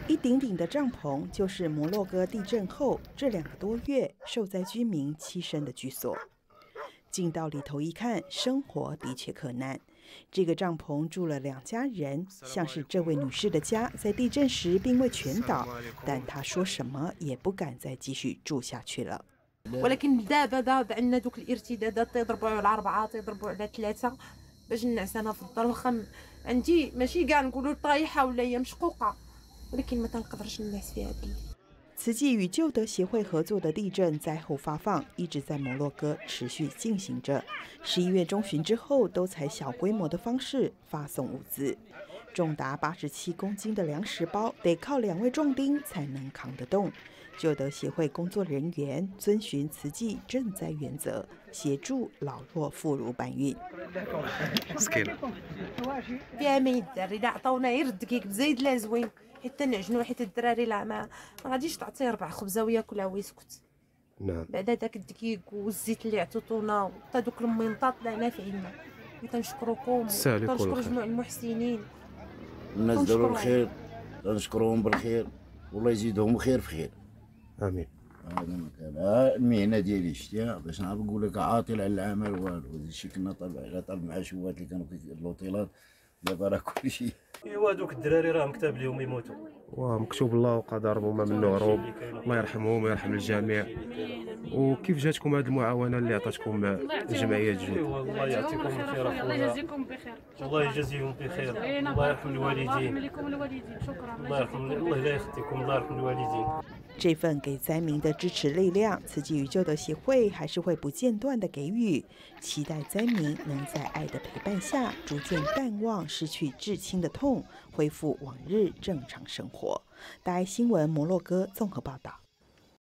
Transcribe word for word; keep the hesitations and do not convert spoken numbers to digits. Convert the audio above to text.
一顶顶的帐篷就是摩洛哥地震后这两个多月受灾居民栖身的居所。进到里头一看，生活的确可难。这个帐篷住了两家人，像是这位女士的家，在地震时并未全倒，但她说什么也不敢再继续住下去了。 ولكن دابا دابا عندنا دوك الارتدادات تيضربوا على أربعة تيضربوا على ثلاثة باش نعس أنا في الدار واخا عندي ماشي كاع نقولوا طايحة ولا هي مشقوقة ولكن ما تنقدرش نعس فيها بالليل。 慈济与救德协会合作的地震灾后发放一直在摩洛哥持续进行着，十一月中旬之后都采小规模的方式发送物资，重达八十七公斤的粮食包得靠两位壮丁才能扛得动。救德协会工作人员遵循慈济赈灾原则，协助老弱妇孺搬运。 فيها ما يدار إلا عطاونا غير الدقيق بزايد لا زوين حيت نعجنو حيت الدراري لا ما ما غاديش تعطيه ربع خبزه وياكلها ويسكت. نعم. بعد داك الدقيق والزيت اللي عطيتونا وحتى دوك المنطاط لا نافعين. كنشكركم كنشكروا جميع المحسنين. الناس داروا الخير كنشكروهم بالخير والله يزيدهم خير في خير. امين. هذا مكان المهنه ديالي شتيها باش نعرف نقول لك عاطل على العمل والو شي كنا طالب على طالب معاشوات اللي كانوا في الاوتيلات دابا راه كلشي. ايوا دوك الدراري راه مكتاب لهم يموتوا ومكتوب الله وقدرهم وما منه هروب. الله يرحمهم ويرحم الجميع. وكيف جاتكم هذه المعاونه اللي عطاتكم الجمعيه الجود؟ ايوا الله يعطيكم الخير اخويا. الله يجزيكم بخير. الله يجزيهم بخير. الله يرحم الوالدين. الله يرحم لكم الوالدين. شكرا. الله يرحم الله لا يخطيكم. الله يرحم الوالدين。 这份给灾民的支持力量，慈济与救德协会还是会不间断的给予，期待灾民能在爱的陪伴下，逐渐淡忘失去至亲的痛，恢复往日正常生活。大爱新闻摩洛哥综合报道。